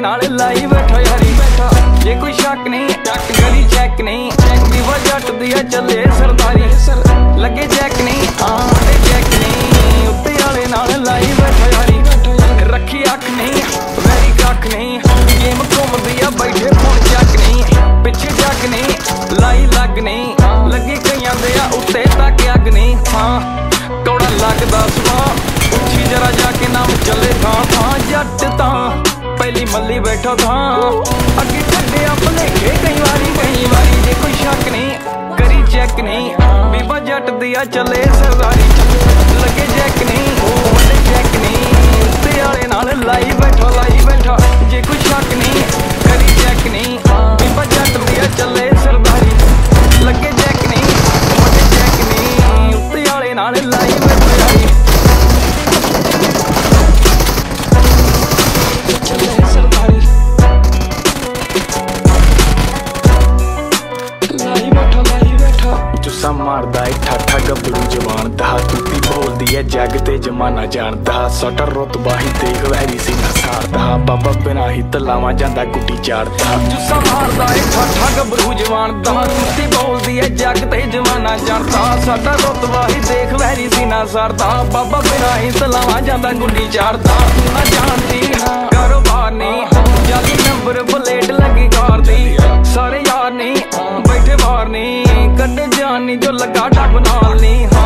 नाल लाई बैठा यारी बैठा। जे कोई शक नहीं चक गली चेक नहीं विवा जट दिया चले सरदारी लगे चेक नहीं आते चेक नहीं उत्ते वाले नाल लाई बैठा यारी रखी अख नहीं वैरी कख नहीं गेम घूमदी आ बैठे फोन चक नहीं पिछे जग नहीं लाई लग नहीं लगी कईयां दे आ उत्ते तक अग नहीं। हाँ कौड़ा लगदा सुहा उठी जरा जाके नाम चले था जट तां पहली मल्ली बैठा था अगे खड्डे अपने कई बारी जे कोई शक नहीं करी चेक नहीं बीबा जट दिया चले सरदारी लगे चेक नहीं वड्डे चेक नहीं उत्ते वाले नाल लाई बैठा जे कोई शक नहीं करी चेक नहीं बीबा जट दिया चले सरदारी लगे चेक नहीं वड्डे चेक नहीं उत्ते वाले नाल लाई बैठा यारी मारदा ठाठा गबरू जवान दा तूती बोलदी है जग ते जमाना जानदा सटर रुतबा ही देख वैरी सीना सारदा बाबा बिना ही तलावा जांदा गुड्डी चाड़दा जुस्सा मारदा ठाठा गबरू जवान दा तूती बोलदी है जग ते जमाना जानदा सटर रुतबा ही देख वैरी सीना सारदा बाबा बिना ही तलावा जांदा गुड्डी चाड़दा तू ना जानदी कारोबार नहीं जाली नंबर प्लेट लगी कार दी सारे यार नहीं बैठे बाहर नहीं कड्डे जानी जो लगा डब नाल नहीं।